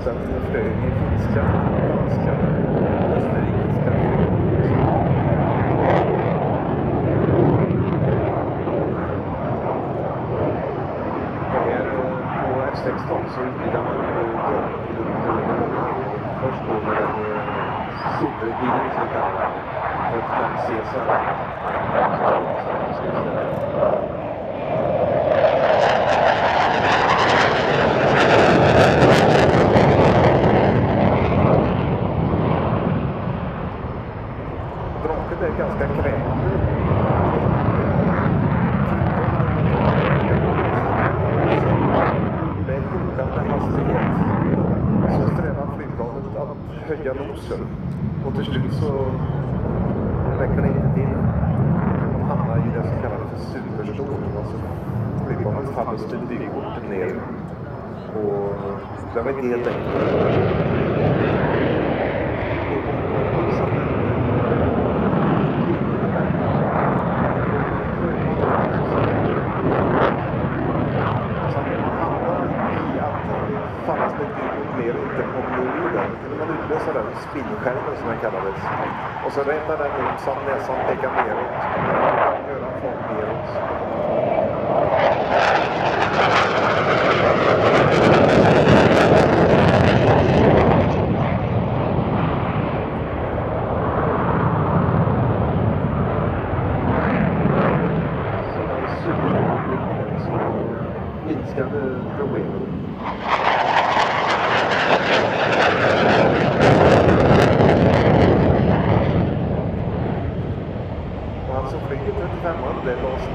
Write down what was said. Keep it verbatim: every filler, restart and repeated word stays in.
den flög i finska, danska, österrikiska. På F sexton så utbildar man först då med en superutbildning som kallar för fem C S R. Draken är ganska krävande. Med sjunkande hastighet så strävar flygplanet att höja nosen. Och till slut så räcker det inte till. Man hamnar i det som kallas för superstorm. Alltså flygplanet faller styrkort ner. Och det var inte helt enkelt. Fallast lite mer inte kommer ur den. Man utlöser den spinnskärmen som den kallades. Och så rättar den ut så att näsan pekar neråt. Göra fart neråt. Så superstorm så minskade problemen. Och han som flyger trettiofem, det lades